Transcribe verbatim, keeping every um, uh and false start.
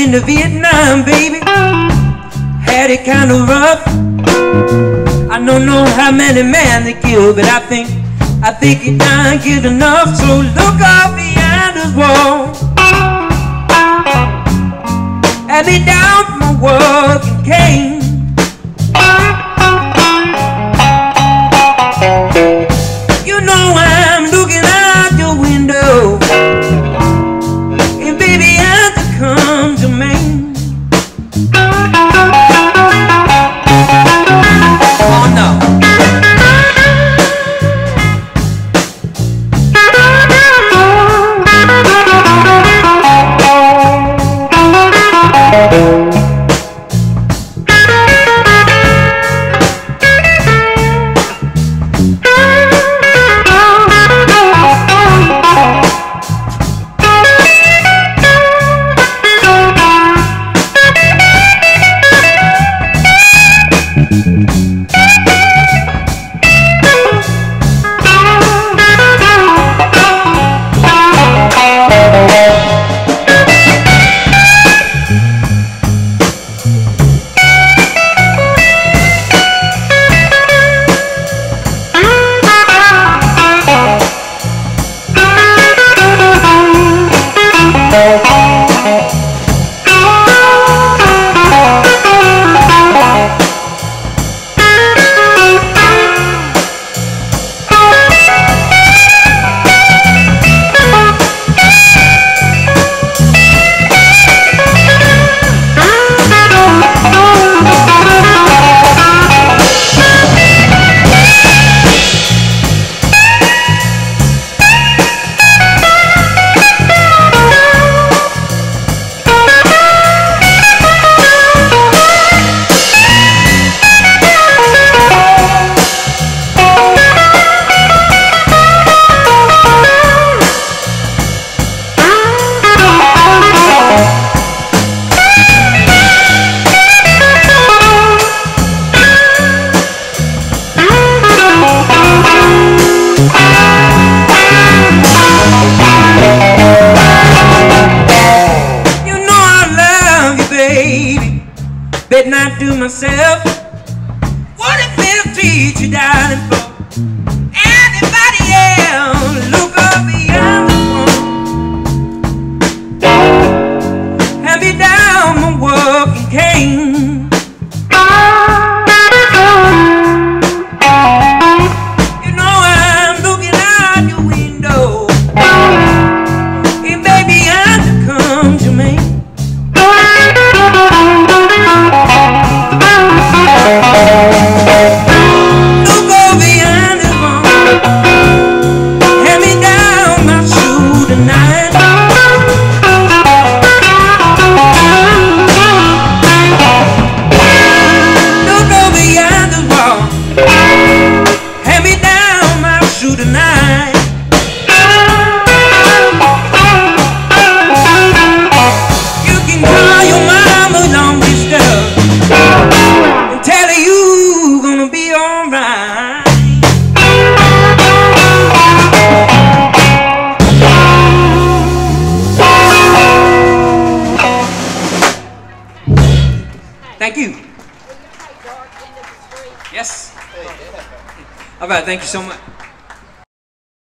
been to Vietnam, baby. Had it kind of rough. I don't know how many men they killed, but I think, I think it done killed enough. So look up behind this wall and me down from my working cane. You know I'm looking out your window, and baby I have to come to Maine. Oh no. Bet not do myself what it feels to treat you, darling, for anybody else. Look up beyond the wall, hand me down my walking cane. You know I'm looking out your window, and baby I'm to come to me. Look over behind the wall, hand me down my shoe tonight. Look over behind the wall, hand me down my shoe tonight. You can call your mama long distance and tell her you gonna be alright. Thank you. Yes. All right, thank you so much.